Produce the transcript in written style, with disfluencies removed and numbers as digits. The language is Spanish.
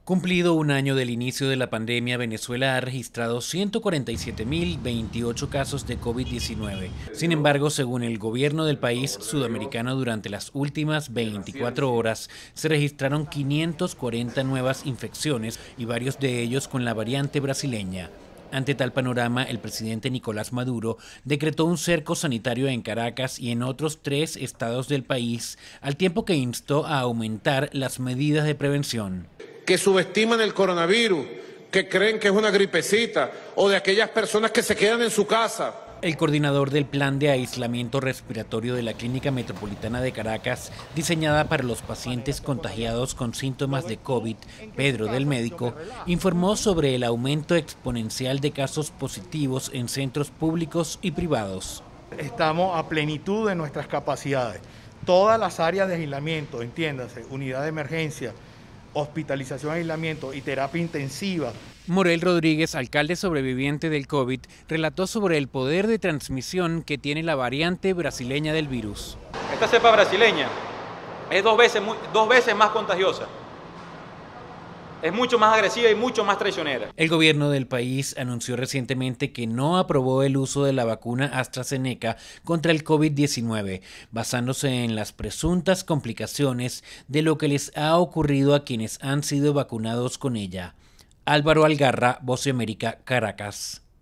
Cumplido un año del inicio de la pandemia, Venezuela ha registrado 147.028 casos de COVID-19. Sin embargo, según el gobierno del país sudamericano, durante las últimas 24 horas se registraron 540 nuevas infecciones y varios de ellos con la variante brasileña. Ante tal panorama, el presidente Nicolás Maduro decretó un cerco sanitario en Caracas y en otros 3 estados del país, al tiempo que instó a aumentar las medidas de prevención. Que subestiman el coronavirus, que creen que es una gripecita, o de aquellas personas que se quedan en su casa. El coordinador del plan de aislamiento respiratorio de la Clínica Metropolitana de Caracas, diseñada para los pacientes contagiados con síntomas de COVID, Pedro del Médico, informó sobre el aumento exponencial de casos positivos en centros públicos y privados. Estamos a plenitud de nuestras capacidades. Todas las áreas de aislamiento, entiéndase, unidad de emergencia, hospitalización, aislamiento y terapia intensiva. Morel Rodríguez, alcalde sobreviviente del COVID, relató sobre el poder de transmisión que tiene la variante brasileña del virus. Esta cepa brasileña es dos veces más contagiosa, es mucho más agresiva y mucho más traicionera. El gobierno del país anunció recientemente que no aprobó el uso de la vacuna AstraZeneca contra el COVID-19, basándose en las presuntas complicaciones de lo que les ha ocurrido a quienes han sido vacunados con ella. Álvaro Algarra, Voz de América, Caracas.